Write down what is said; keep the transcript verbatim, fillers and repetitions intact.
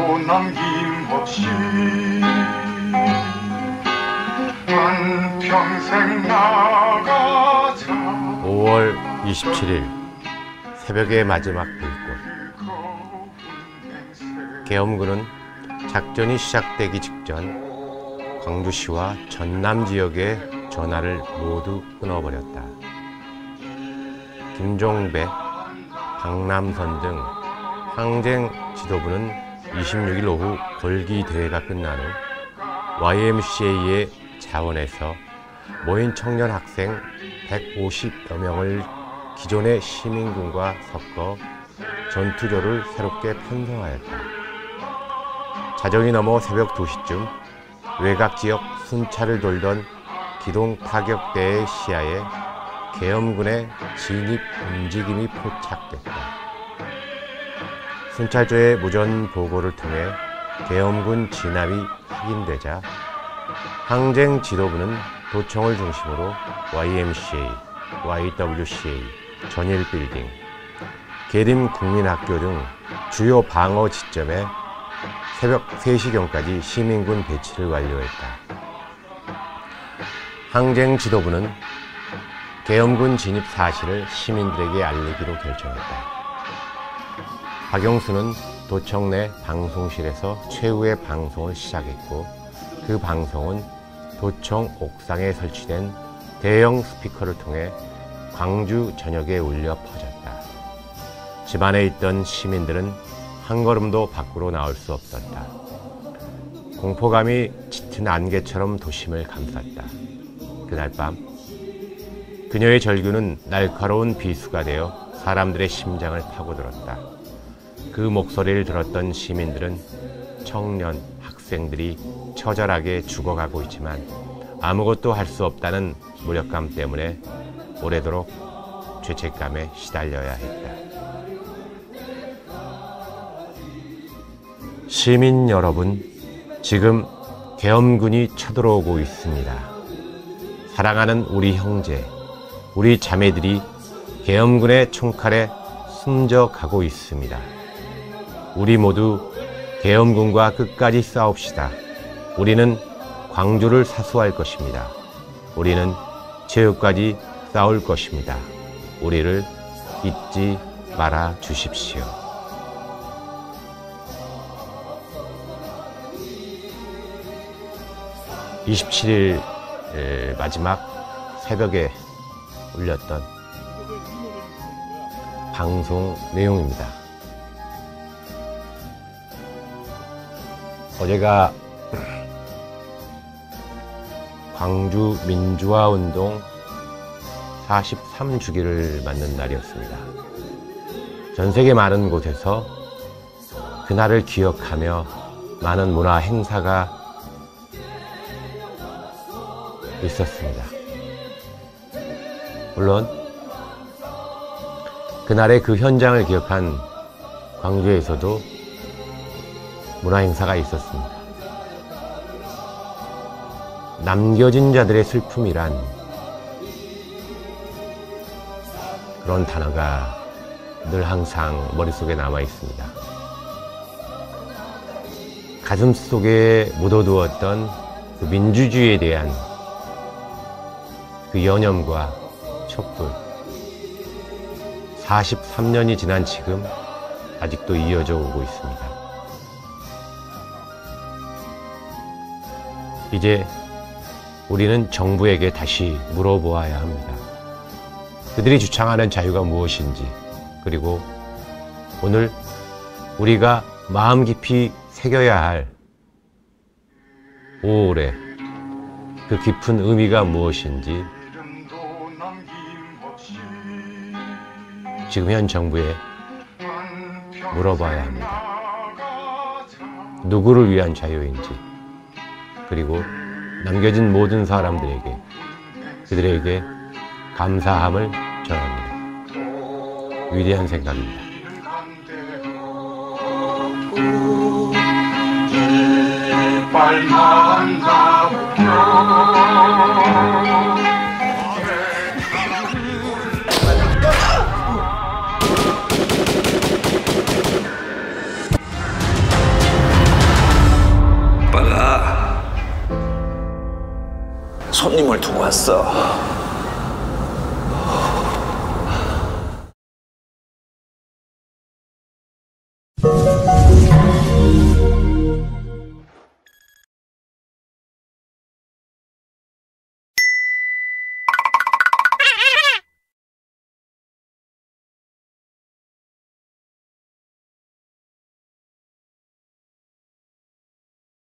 남김없이 한평생 나가자. 오월 이십칠일 새벽의 마지막 불꽃. 계엄군은 작전이 시작되기 직전 광주시와 전남 지역의 전화를 모두 끊어버렸다. 김종배, 박남선 등 항쟁 지도부는 이십육일 오후 걸기 대회가 끝난 후 와이엠씨에이의 자원에서 모인 청년 학생 백오십여 명을 기존의 시민군과 섞어 전투조를 새롭게 편성하였다. 자정이 넘어 새벽 두 시쯤 외곽 지역 순찰을 돌던 기동 타격대의 시야에 계엄군의 진입 움직임이 포착됐다. 순찰조의 무전 보고를 통해 계엄군 진압이 확인되자 항쟁 지도부는 도청을 중심으로 와이엠씨에이, 와이더블유씨에이, 전일빌딩, 계림국민학교 등 주요 방어 지점에 새벽 세 시경까지 시민군 배치를 완료했다. 항쟁 지도부는 계엄군 진입 사실을 시민들에게 알리기로 결정했다. 박영수는 도청 내 방송실에서 최후의 방송을 시작했고, 그 방송은 도청 옥상에 설치된 대형 스피커를 통해 광주 전역에 울려 퍼졌다. 집안에 있던 시민들은 한 걸음도 밖으로 나올 수 없었다. 공포감이 짙은 안개처럼 도심을 감쌌다. 그날 밤 그녀의 절규는 날카로운 비수가 되어 사람들의 심장을 파고들었다. 그 목소리를 들었던 시민들은 청년, 학생들이 처절하게 죽어가고 있지만 아무것도 할 수 없다는 무력감 때문에 오래도록 죄책감에 시달려야 했다. 시민 여러분, 지금 계엄군이 쳐들어오고 있습니다. 사랑하는 우리 형제, 우리 자매들이 계엄군의 총칼에 숨져가고 있습니다. 우리 모두 계엄군과 끝까지 싸웁시다. 우리는 광주를 사수할 것입니다. 우리는 최후까지 싸울 것입니다. 우리를 잊지 말아 주십시오. 이십칠일 마지막 새벽에 울렸던 방송 내용입니다. 어제가 광주 민주화운동 사십삼 주기를 맞는 날이었습니다. 전 세계 많은 곳에서 그날을 기억하며 많은 문화 행사가 있었습니다. 물론 그날의 그 현장을 기억한 광주에서도 문화 행사가 있었습니다. 남겨진 자들의 슬픔이란 그런 단어가 늘 항상 머릿속에 남아 있습니다. 가슴 속에 묻어두었던 그 민주주의에 대한 그 여념과 촛불, 사십삼 년이 지난 지금 아직도 이어져 오고 있습니다. 이제 우리는 정부에게 다시 물어보아야 합니다. 그들이 주창하는 자유가 무엇인지, 그리고 오늘 우리가 마음 깊이 새겨야 할 오월의 그 깊은 의미가 무엇인지 지금 현 정부에 물어봐야 합니다. 누구를 위한 자유인지, 그리고 남겨진 모든 사람들에게, 그들에게 감사함을 전합니다. 위대한 생각입니다. 빨만 가볍겨 손님을 두고 왔어.